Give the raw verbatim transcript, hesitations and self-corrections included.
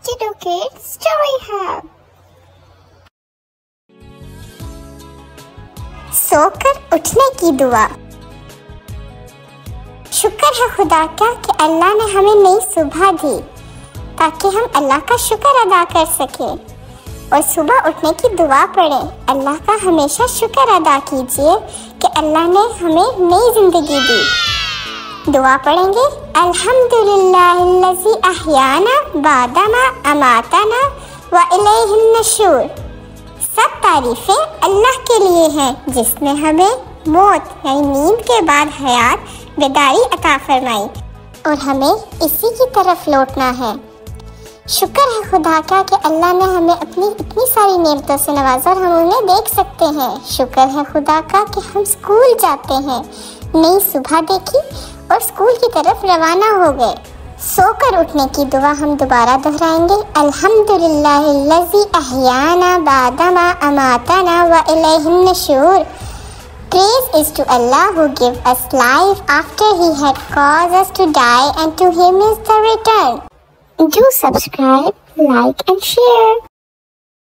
Kiddo Kid Story Hub। सोकर उठने की दुआ। शुक्र है खुदा का कि अल्लाह ने हमें नई सुबह दी ताकि हम अल्लाह का शुक्र अदा कर सके और सुबह उठने की दुआ पढ़ें। अल्लाह का हमेशा शुक्र अदा कीजिए कि अल्लाह ने हमें नई जिंदगी दी। दुआ पढ़ेंगे, अल्हम्दुलिल्लाहिल्लज़ी अहयाना बादमा अमातना व इलैहिन नशूर। सब तारीफें अल्लाह के लिए हैं जिसने हमें मौत यानी नींद के बाद हयात बेदारी अता फरमाई और हमें इसी की तरफ लौटना है। शुक्र है खुदा का कि अल्लाह ने हमें अपनी इतनी सारी नेमतों से नवाजा और हम उन्हें देख सकते हैं। शुक्र है खुदा का कि हम स्कूल जाते हैं, नई सुबह देखी और स्कूल की तरफ रवाना हो गए। सोकर उठने की दुआ हम दोबारा दोहराएंगे, अल्हम्दुलिल्लाहिल्लज़ी अहयाना बादमा अमातना व इलैहिन नशूर। Praise is to Allah who gave us life after He had caused us to die, and to Him is the return. Do subscribe, like and share.